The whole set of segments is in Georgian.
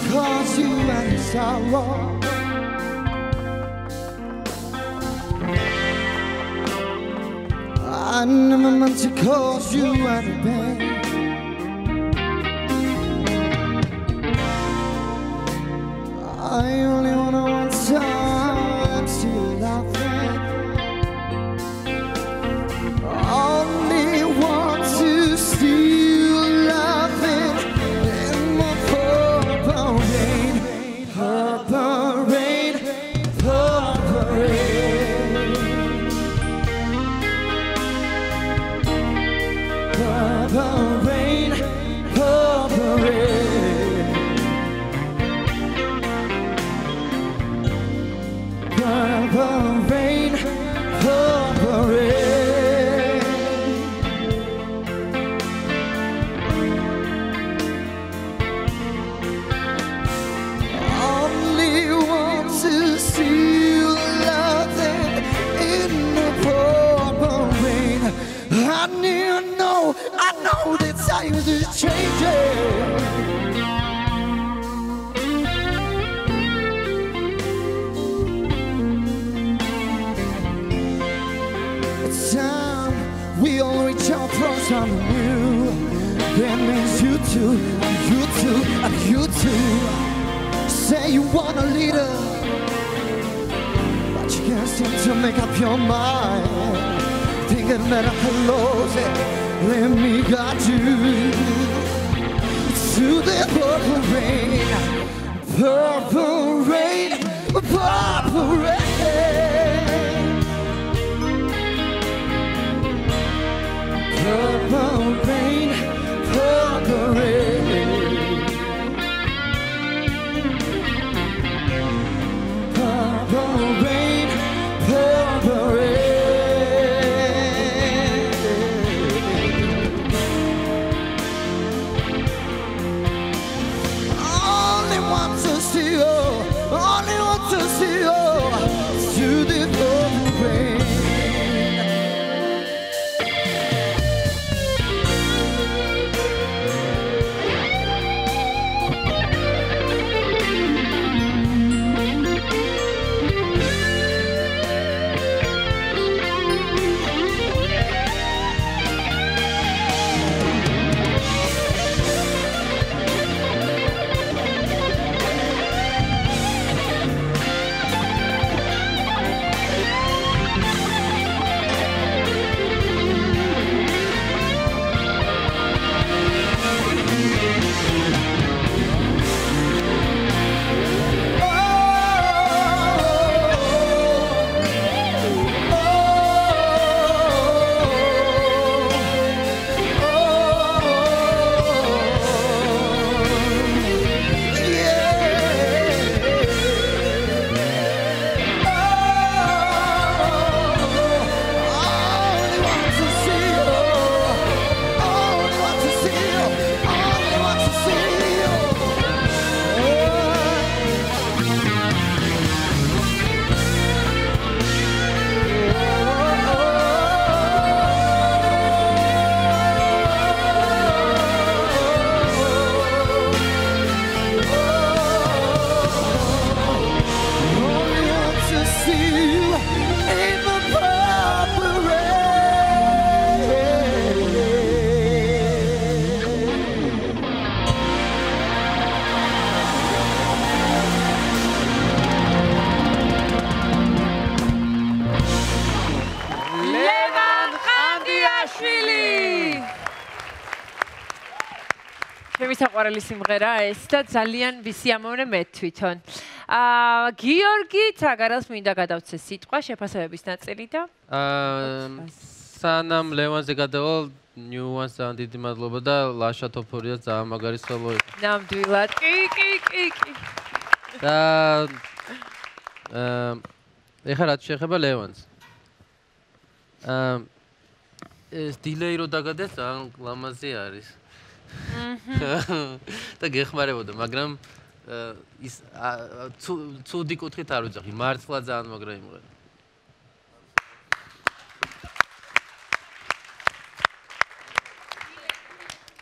cause you any sorrow. I never meant to cause you any pain. I only wanna one time see you laughing. Only want to see you laughing in my purple rain, purple rain, purple rain, purple rain, purple rain, purple rain, purple rain. Only want to see you laughing in the purple rain. I know that times is changing. It's time we all reach out for something new. That means you too, and you too, and you too. Say you want a leader, but you can't seem to make up your mind. Thinking that I can lose it, let me guide you to the purple rain, purple rain, purple rain. Purple rain, purple rain, purple rain, purple rain. Only want to see you, only want to see you to the purple rain. საყვარელი სიმღერა ეს და ძალიან ვისიამოვნე მე თვითონ. გიორგი ცაგარელს მინდა გადავცე სიტყვა შეფასებების ნაწილი და სანამ ლევანზე გადავალ ნიუანს ძალიან დიდი მადლობა და ლაშა თოფორია ძალიან მაგარი სოლო იყო. ნამდვილად. კი. და ეხლა რაც შეეხება ლევანს. ეს დილეი რო დაგადეს ძალიან ლამაზი არის. და გეხმარებოდა, მაგრამ ის ცუდი კუთხით არ ვიძახი, მართლა ძალიან მაგრა იმღერა.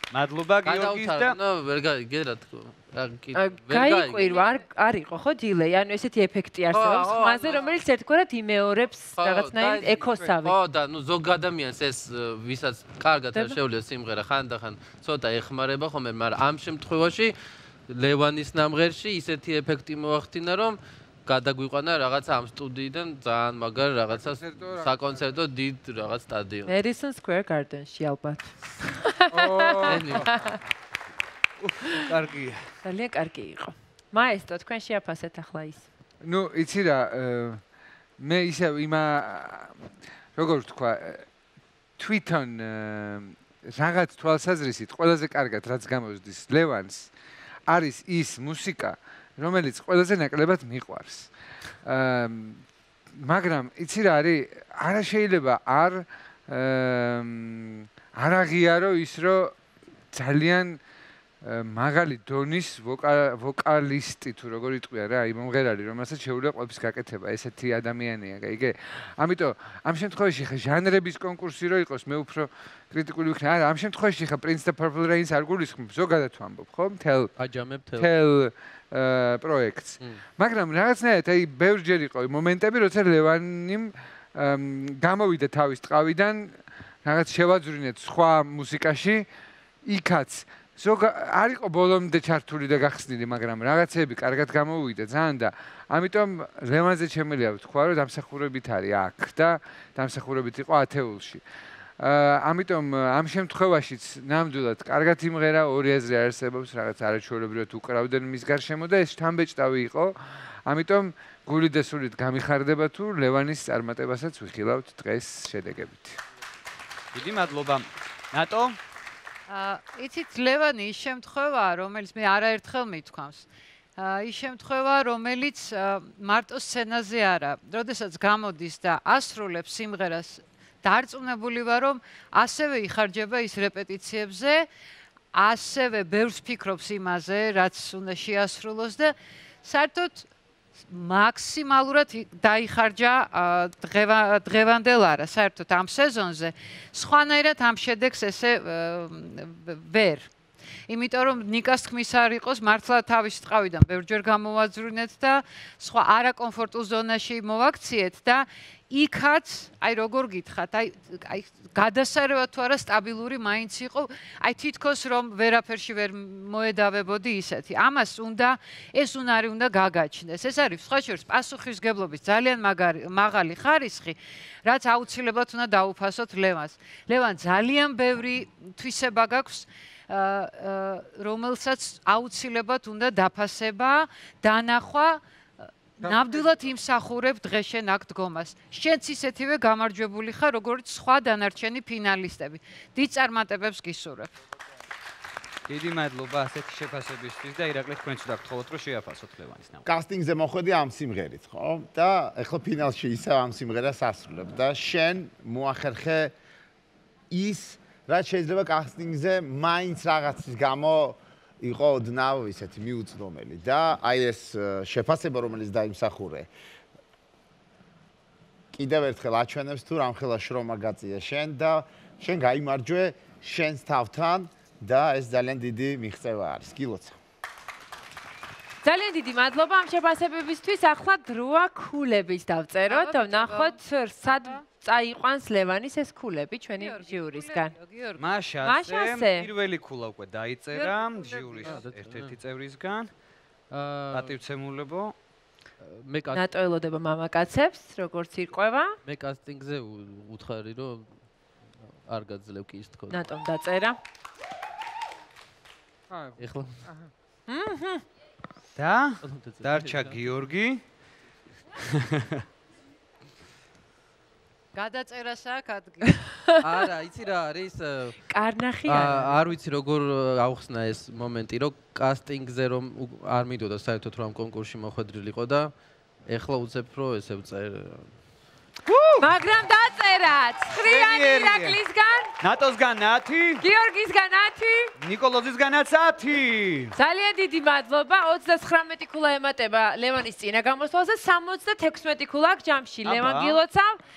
მადლობა გიორგის და ვერ გაიგე რა თქო. გაიყვირვა, არ იყო ხო დილეი, ანუ ესეთი ეფექტი არსებობს ხმაზე, რომელიც ერთგვარად იმეორებს რაღაცნაირად ეკოსავი. ხო და ნუ ზოგ ადამიანს ეს ვისაც კარგად არ შეუძლია სიმღერა ხანდახან ცოტა ეხმარება ხოლმე, მაგრამ ამ შემთხვევაში ლევანის ნამღერში ისეთი ეფექტი მოახდინა, რომ გადაგვიყვანა რაღაცა ამ სტუდიიდან ძალიან მაგარ რაღაცას საკონცერტო დიდ რაღაც სტადიონში. Madison Square Garden-ში ალბათ. კარგია. ძალიან კარგი იყო. მაესტრო, თქვენ შეაფასეთ ახლა ის. ნუ იცი რა, მე ისე როგორ ვთქვა, თვითონ რაღაც თვალსაზრისით ყველაზე კარგად რაც გამოსდის ლევანს არის ის მუსიკა, რომელიც ყველაზე ნაკლებად მიყვარს. მაგრამ იცი რა არის, არა შეიძლება არ აღიარო ის, რომ ძალიან მაგალი დონის ვოკალისტი თუ როგორ იტყვია რა, აი მომღერალი, რომელსაც შეუძლია ყველაფრის გაკეთება, ესეთი ადამიანია, გაიგე? ამიტომ ამ შემთხვევაში ხა ჟანრების კონკურსი რო იყოს, მე უფრო კრიტიკული ვიქნა. არა, ამ შემთხვევაში ხა Prince და Purple Rain-ს არ გულისხმობ, ზოგადად ვამბობ, ხო? თელ პროექტს. მაგრამ რაღაცნაირად აი ბევრჯერ იყო მომენტები, როცა ლევანიმ გამოვიდა თავის ტყავიდან, რაღაც შევაძვრინეთ სხვა მუსიკაში, იქაც არ იყო ბოლომდე ჩართული და გახსნილი, მაგრამ რაღაცები კარგად გამოვიდა ძალიან და ამიტომ ლევანზე შემიძლია ვთქვა, რომ დამსახურებით არის აქ და დამსახურებით იყო ათეულში. ამიტომ ამ შემთხვევაშიც ნამდვილად კარგად იმღერა, ორი აზრი არსებობს, რაღაც არაჩვეულებრივად უკრავდნენ მის გარშემო და ეს შთამბეჭდავი იყო. ამიტომ გული და სულით გამიხარდება თუ ლევანის წარმატებასაც ვიხილავთ დღეს შედეგებით. დიდი მადლობა. ნატო? იცით, ლევანი ის შემთხვევაა, რომელიც მე არაერთხელ მithქვამს. ის შემთხვევაა, რომელიც მარტო სცენაზე არა, როდესაც გამოდის და ასრულებს სიმღერას, დარწმუნებული ვარ, რომ ასევე იხარჯება ის რეპეტიციებზე, ასევე ბევრს ფიქრობს იმაზე, რაც უნდა შეასრულოს და საერთოდ მაქსიმალურად დაიხარჯა დღევანდელ არა, საერთოდ ამ სეზონზე. სხვანაირად ამ შედეგს ესე ვერ. იმიტომ რომ ნიკას თქმის არ იყოს, მართლა თავის ტყავიდან ბევრჯერ გამოვაძვრინეთ და სხვა არაკომფორტულ ზონაში მოვაქციეთ და იქაც, აი როგორ გითხრათ, აი გადასარევად თუ არა სტაბილური მაინც იყო, აი თითქოს რომ ვერაფერში ვერ მოედავებოდი ისეთი. ამას ეს უნარი უნდა გაგაჩნდეს. ეს არის სხვა შორის პასუხისმგებლობის ძალიან მაღალი ხარისხი, რაც აუცილებლად უნდა დაუფასოთ ლევანს. ლევან ძალიან ბევრი თვისება გაქვს, რომელსაც აუცილებლად უნდა დაფასება, დანახვა, ნამდვილად იმსახურებ დღეშენ აქ დგომას. შენც ისეთივე გამარჯვებული ხარ, როგორც სხვა დანარჩენი ფინალისტები. დიდ წარმატებებს გისურვებ. დიდი მადლობა ასეთი შეფასებისთვის და ირაკლი თქვენც უნდა გთხოვოთ, რომ შეაფასოთ ლევანის ნამღერა. კასტინგზე მოხვედი ამ სიმღერით, ხო? და ეხლა ფინალში ისევ ამ სიმღერას ასრულებ და შენ მოახერხე ის, რაც შეიძლება კასტინგზე მაინც რაღაცის გამო იყო ოდნავ ისეთი მიუწვდომელი და აი ეს შეფასება, რომელიც დაიმსახურე. კიდევ ერთხელ აჩვენებს თუ რამხელა შრომა გაწია შენ და შენ გაიმარჯვე შენს თავთან და ეს ძალიან დიდი მიღწევა არის. გილოცა. ძალიან დიდი მადლობა ამ შეფასებებისთვის. ახლა დროა ქულების დავწეროთ, ვნახოთ სად წაიყვანს ლევანის ეს ქულები ჩვენი ჟიურისგან. მაშასე პირველი ქულა უკვე დაიწერა ჟიურის ერთ-ერთი წევრისგან. პატივცემულებო. ნატო ელოდება მამაკაცებს, როგორც ირკვევა. მე კასტინგზე უთხარი, რომ არ გაძლევ კი ის თქო. ნატომ დაწერა. ეხლა. და დარჩა გიორგი. გადაწერას აქ ადგილი. არა, იცი რა არის? კარნახი არ ვიცი როგორ ავხსნა ეს მომენტი, რომ კასტინგზე რომ არ მიდოდა საერთოდ რომ ამ კონკურსში მოხვედრილიყო და ეხლა უცებ რომ ესე ვწერ. მაგრამ დაწერა 9-იანი ირაკლისგან, ნატოსგან 10, გიორგისგან 10, ნიკოლოზისგანაც 10. ძალიან დიდი მადლობა. 39 ქულა ემატება ლევანის წინა გამოსვლაზე, 76 ქულა აქ ჯამში. ლევან გილოცავ,